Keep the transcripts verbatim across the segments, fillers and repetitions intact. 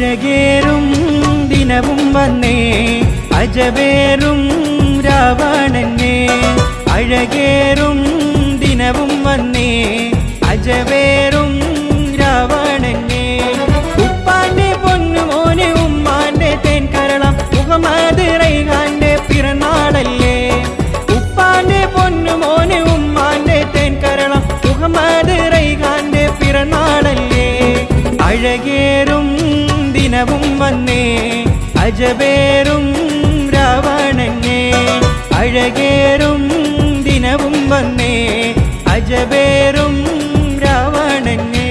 അഴകേറും ദിനവും വന്നേ അജബേറും രാവണനെ അഴകേറും ദിനവും വന്നേ അജബേറും രാവണനെ ഉപ്പാന്റെ പൊന്നുമോനെ ഉമ്മാന്റെ തേൻ കരളം മുഹമ്മദ് റൈഹാന്റെ പിറന്നാളല്ലേ ഉപ്പാന്റെ പൊന്നുമോനെ ഉമ്മാന്റെ തേൻ കരളം മുഹമ്മദ് റൈഹാന്റെ പിറന്നാളല്ലേ അഴകേറും ദിനവും വന്നേ അജബേറും രാവണനെ അഴകേറും ദിനവും വന്നേ അജബേറും രാവണനെ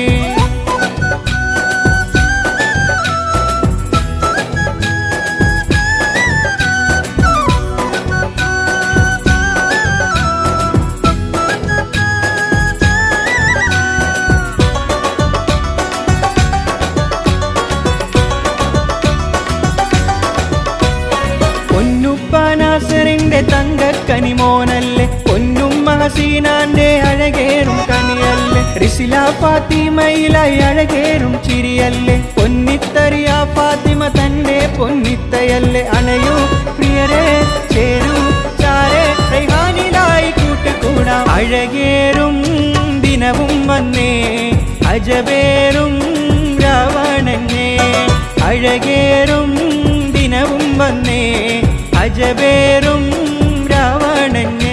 പൊന്നുപ്പാനാസറിന്റെ തങ്കക്കനിമോനല്ലേ പൊന്നുമ്മ ഹസീനാന്റെ അഴകേറും കണിയല്ലേ റിസില ഫാത്തിമയിലായി അഴകേറും ചിരിയല്ലേ പൊന്നിത്തറിയ ഫാത്തിമ തന്റെ പൊന്നിത്തയല്ലേ അണയൂ പ്രിയരെ ചേരൂ ചാരെ റൈഹാനിലായി കൂട്ടുകൂടാം അഴകേറും ദിനവും വന്നേ അജബേറും രാവണനെ അഴകേറും ദിനവും വന്നേ അജബേറും രാവണനെ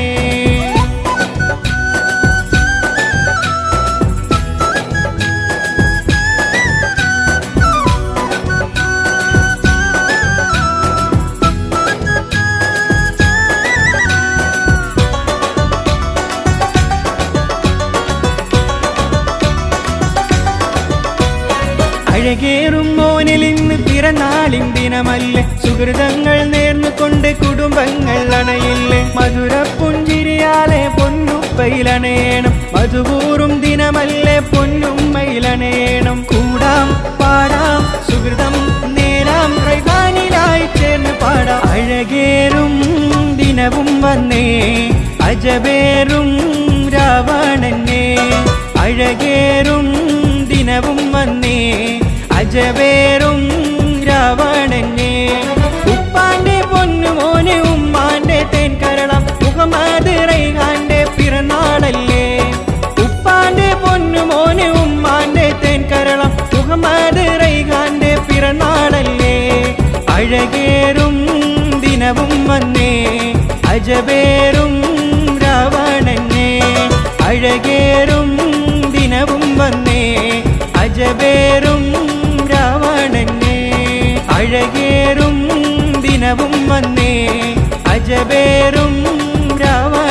അഴകേറും മോനിൽ ഇന്ന് പിറന്നാളിൻ ദിനമല്ലേ സുഹൃതങ്ങൾ നേർന്നുകൊണ്ട് കുടുംബങ്ങൾ അണയില്ലേ മധുര പുഞ്ചിരിയാലെ പൊന്നുപ്പയിലണേണം മധുകൂറും ദിനമല്ലേ പൊന്നുമ്മയിലണേണം കൂടാം പാടാം സുഹൃതം നേരാം റൈഹാനിലായി ചേർന്ന് പാടാം അഴകേറും ദിനവും വന്നേ അജബേറും രാവണനെ അഴകേറും ദിനവും വന്നേ അജബേറും രാവണനെ ഉപ്പാന്റെ പൊന്നുമോനെ ഉമ്മാന്റെ തേൻ കരളം മുഹമ്മദ് റൈഹാന്റെ പിറന്നാളല്ലേ ഉപ്പാന്റെ പൊന്നുമോനെ ഉമ്മാന്റെ തേൻ കരളം മുഹമ്മദ് റൈഹാന്റെ പിറന്നാളല്ലേ അഴകേറും ദിനവും വന്നേ അജബേറും രാവണനെ അഴകേറും ദിനവും വന്നേ അജബേറും രാവണനെ അഴകേറും ദിനവും വന്നേ അജബേറും രാവണനെ